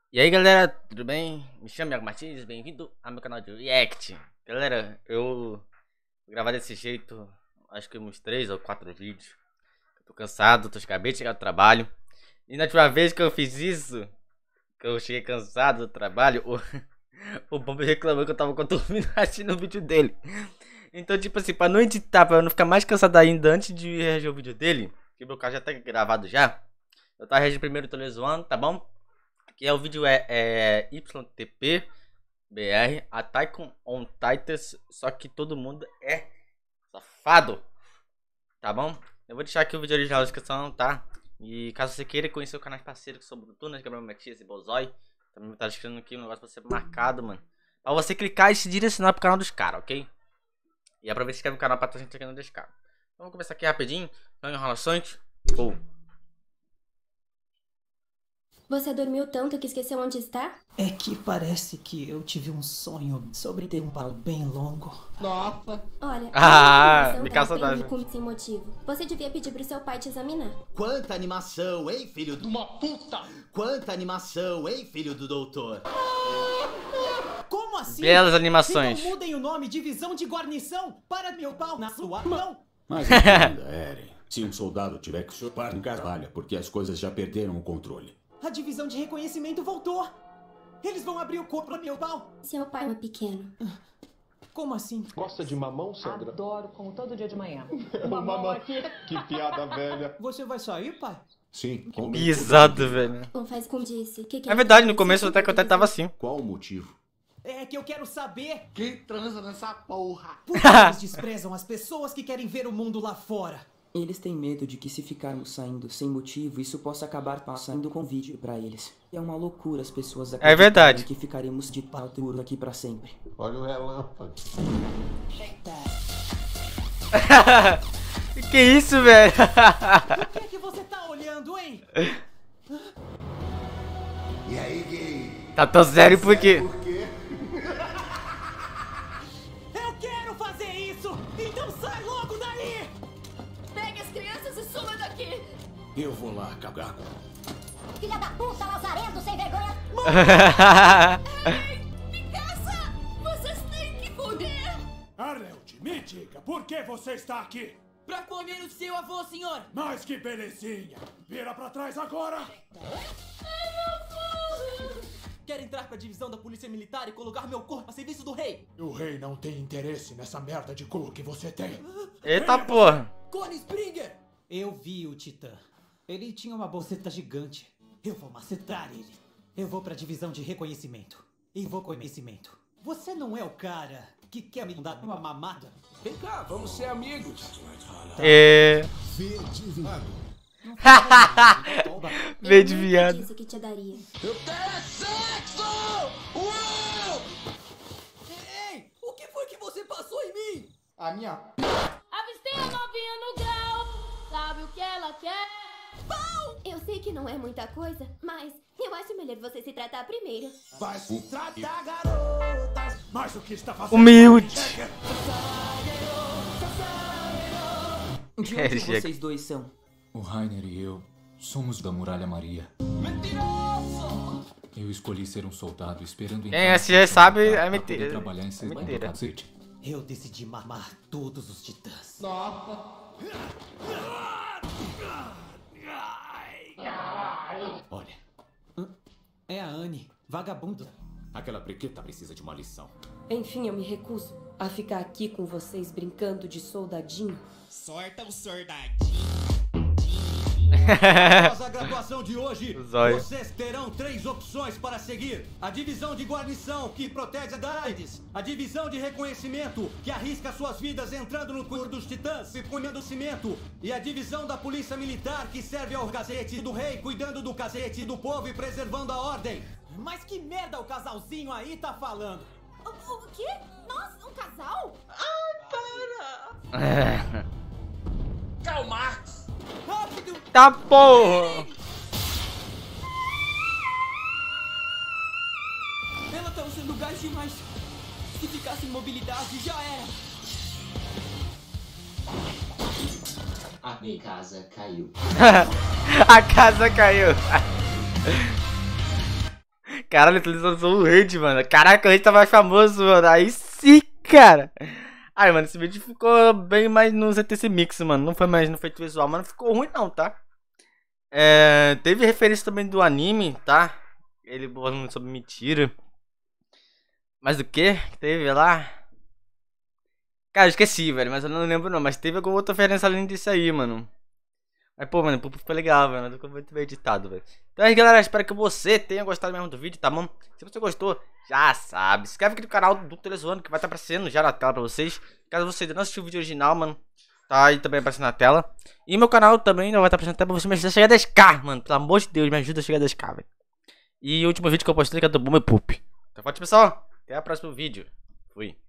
E aí galera, tudo bem? Me chamo Iago Martins, bem-vindo ao meu canal de React. Galera, eu vou gravar desse jeito, acho que uns 3 ou 4 vídeos. Eu tô cansado, acabei de chegar do trabalho. E na última vez que eu fiz isso, que eu cheguei cansado do trabalho, o Bob reclamou que eu tava dormindo assistindo o vídeo dele. Então tipo assim, pra não editar, pra eu não ficar mais cansado ainda antes de reagir o vídeo dele, que meu carro já tá gravado já, eu tava reagindo primeiro, tô lhe zoando, tá bom? Que é o vídeo YTP BR Attack on Titans, só que todo mundo é safado, tá bom? Eu vou deixar aqui o vídeo original na descrição, tá? E caso você queira conhecer o canal parceiro que sou o Brutunas, Gabriel Matias e Bozói, também tá escrevendo aqui um negócio pra ser marcado, mano, pra você clicar e se direcionar pro canal dos caras, ok? E aproveita e se inscreve no canal pra estar gente aqui no dos caras. Então vamos começar aqui rapidinho, não enrolações. Você dormiu tanto que esqueceu onde está? É que parece que eu tive um sonho sobre ter um palo bem longo. Nossa. Olha, me caça saudade. Sem motivo. Você devia pedir pro seu pai te examinar. Quanta animação, hein, filho de uma puta! Quanta animação, hein, filho do doutor! Como assim? Belas animações. Então mudem o nome Divisão de Guarnição para meu pau na sua mão. Mas entenda, Eren. Se um soldado tiver que chupar, encarvalha, porque as coisas já perderam o controle. A divisão de reconhecimento voltou. Eles vão abrir o corpo para meu pau. Seu pai é pequeno. Como assim? Gosta de mamão, Sandra? Adoro, como todo dia de manhã. Mamão aqui. Que piada velha. Você vai sair, pai? Sim. Pisado, velho. Não faz como disse. Que É verdade, no começo até que eu tava assim. Qual o motivo? É que eu quero saber Quem transa nessa porra? por que eles desprezam as pessoas que querem ver o mundo lá fora. Eles têm medo de que se ficarmos saindo sem motivo, isso possa acabar passando com vídeo pra eles. É uma loucura as pessoas É verdade. que ficaremos de pau duro aqui pra sempre. Olha o relâmpago. Que isso, velho? O que é que você tá olhando, hein? E aí, gay? Tá tão sério porque... Por quê? Eu quero fazer isso! Então sai logo daí! Pegue as crianças e suma daqui! Eu vou lá cagar com... Filha da puta, lazarento, sem vergonha! Me caça! Vocês têm que foder! Arnold, me diga, por que você está aqui? Pra comer o seu avô, senhor! Mas que belezinha! Vira pra trás agora! Quer entrar pra divisão da polícia militar e colocar meu corpo a serviço do rei? O rei não tem interesse nessa merda de cu que você tem. Eita porra. Connie Springer! Eu vi o Titã. Ele tinha uma bolseta gigante. Eu vou macetar ele. Eu vou pra divisão de reconhecimento. E vou conhecimento. Você não é o cara que quer me dar uma mamada? Vem cá, vamos ser amigos. Veio de viado. Disse que te daria. Eu quero sexo! Uou! Ei! O que foi que você passou em mim? A minha... Avistei a novinha no grau. Sabe o que ela quer? Pão! Eu sei que não é muita coisa, mas eu acho melhor você se tratar primeiro. Vai se tratar, garota! Mas o que está fazendo? Humilde. De onde vocês dois são? O Rainer e eu somos da Muralha Maria. Mentiroso! Eu escolhi ser um soldado esperando Quem já sabe é mentira. poder trabalhar em serviço do Mentira. cacete. Eu decidi mamar todos os titãs. Nossa! Olha, É a Anne, vagabunda. aquela prequeta precisa de uma lição. Enfim, eu me recuso a ficar aqui com vocês brincando de soldadinho. Sorta o soldadinho! Após a graduação de hoje, Zóio. vocês terão 3 opções para seguir. A divisão de guarnição, que protege da AIDS. A divisão de reconhecimento, que arrisca suas vidas entrando no cu dos titãs e comendo cimento. E a divisão da polícia militar, que serve ao casete do rei, cuidando do casete do povo e preservando a ordem. Mas que merda o casalzinho aí tá falando? O quê? Nós? Um casal? Karl Marx! Rápido! Tá porra. Ela tá usando gás demais. Se ficar sem mobilidade, já era. A minha casa caiu. A casa caiu. Caralho, a atualização do Raid, mano. Caraca, o Raid tá mais famoso, mano. Aí sim, cara. Ai, mano, esse vídeo ficou bem mais no ZTC Mix, mano. Não foi mais no efeito visual, mas não ficou ruim não, tá? Teve referência também do anime, tá? Ele falando sobre mentira. Mas o que teve lá? Cara, eu esqueci, velho, mas eu não lembro não. Mas teve alguma outra referência além disso aí, mano. Mas, pô, mano, ficou legal, velho. Ficou muito bem editado, velho. Então é isso, galera. Espero que você tenha gostado mesmo do vídeo, tá bom? Se você gostou, já sabe. Se inscreve aqui no canal do Telezoando, que vai estar aparecendo já na tela pra vocês. Caso você ainda não assistiu o vídeo original, mano, tá aí também aparecendo na tela. E meu canal também não vai estar aparecendo até pra você me ajudar a chegar a 10k, mano. Pelo amor de Deus, me ajuda a chegar a 10k, velho. E o último vídeo que eu postei que é do Boomer Poop. Então, forte, pessoal. Até o próximo vídeo. Fui.